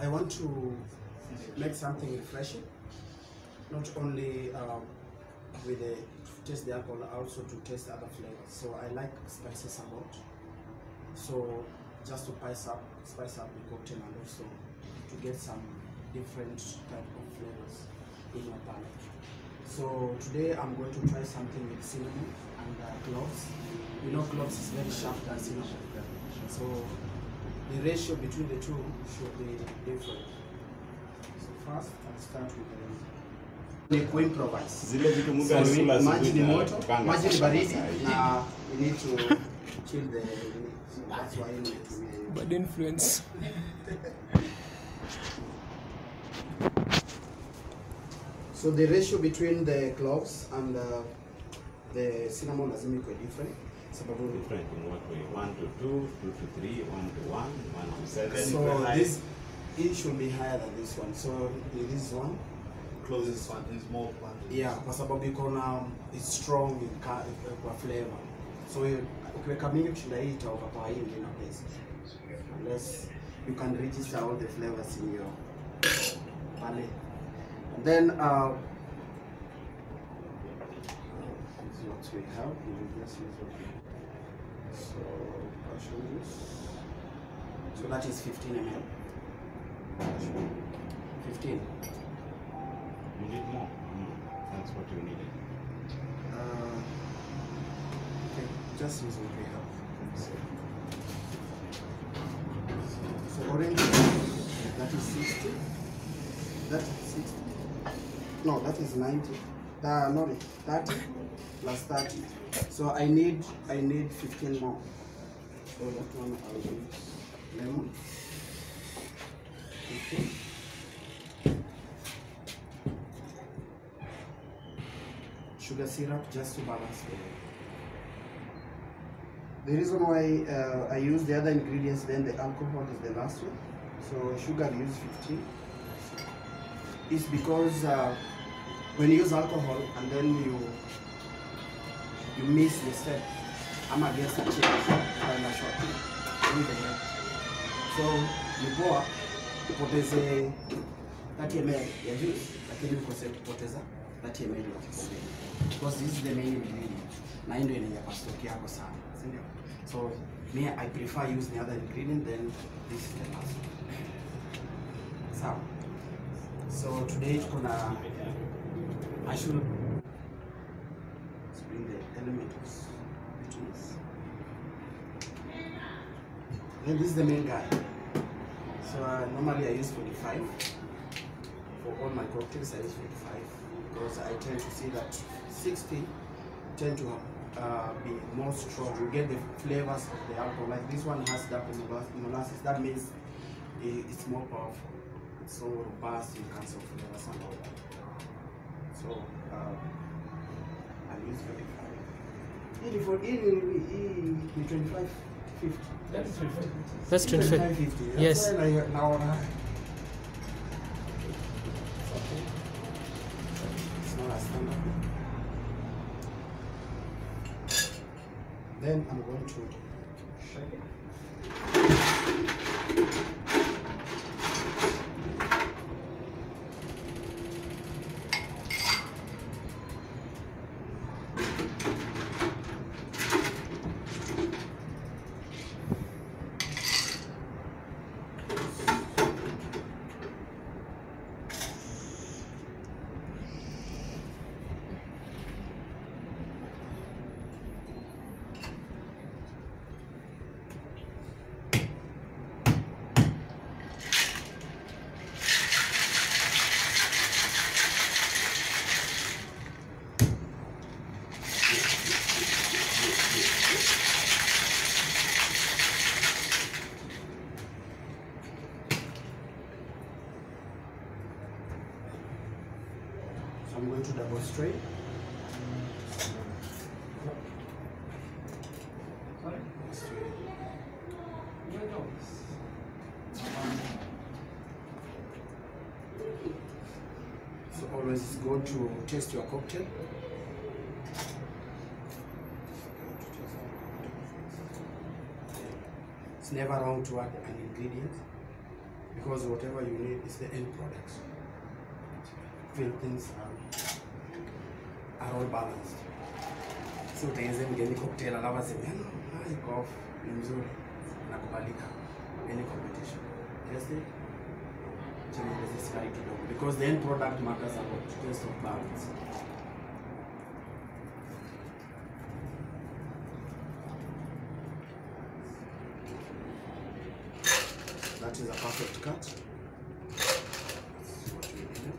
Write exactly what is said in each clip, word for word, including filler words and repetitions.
I want to make something refreshing, not only um, with the to taste the alcohol, also to taste other flavors. So I like spices a lot. So just to spice up, spice up the cocktail and also to get some different type of flavors in your palate. So today I'm going to try something with cinnamon and uh, cloves. You know, cloves is very sharp than cinnamon. So the ratio between the two should be different. So first I'll start with the ni kuimprovise. Zile vitu Mungu So, alikula maji ni asubuhi moto, na maji ni baridi sasa. na we need to chill the so that's why we need to Bad influence. So the ratio between the cloves and uh, the cinnamon lazima iko different. Sababu Different in what way? One to two, two to three, one to one, one to seven. so this it should be higher than this one. So this one, Closest one is more planted. yeah, kwa sababu iko na it's strong in ka, kwa flavor. So you- ukiweka mingi kushinda hii ita overpower hii ingine place. Unless you can register all the flavors in your palate. And then uh, this is what we have. We will just use what we have. So passion juice. So that is fifteen milliliters. fifteen. You need more. Mm, that's what you needed. Uh, okay, just use what we have. So, so orange, that is sixty. That is sixty. No, that is ninety. Uh, no, thirty plus thirty. So I need I need fifteen more. So that one I'll use lemon. fifteen. Sugar syrup just to balance the. The reason why uh, I use the other ingredients, then the alcohol is the last one. So sugar I use fifteen. Is because uh, when you use alcohol and then you you miss the step, I'm against the change and a shot in the head. So you pour upoteze thirty milliliters ya juice, lakini ukose kupoteza thirty milliliters ya kikombe. Because this is the main ingredient. Na hii ndio inanyapa stock yako sana. Si ndio? So me I prefer use the other ingredient then this is the last one. Sawa. So today it's gonna I should bring the elements between us. Then this is the main guy. So uh, normally I use forty-five. For all my cocktails I use forty-five because I tend to see that sixty tend to uh, be more strong. You get the flavors of the alcohol. Like this one has that molasses. That means it's more powerful. It's so robust in terms of flavors and all that. So uh, I'll use forty-five. Ili for ili ni twenty-five fifty. That's twenty-five. That's twenty-five. fifty. Yes. That's why I, now uh, okay. It's not a standard. Then I'm going to shake it. So I'm going to double straight. Straight. So always go to taste your cocktail. It's never wrong to add an ingredient. because whatever you need is the end product. When things are, are all balanced. So utengeneze mgeni cocktail alafu aseme no, I go ni mzuri nakubalika any competition. Yes, change the sky kidogo because the end product matters about taste of balance. That is a perfect cut. That's what we need.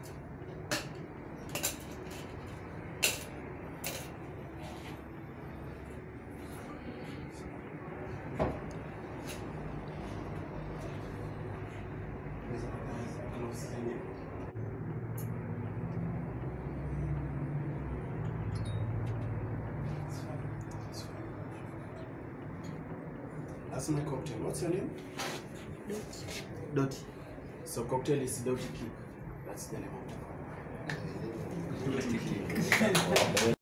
That's my cocktail. What's your name? Dotty. So cocktail is Dotty Kick. That's the name of it.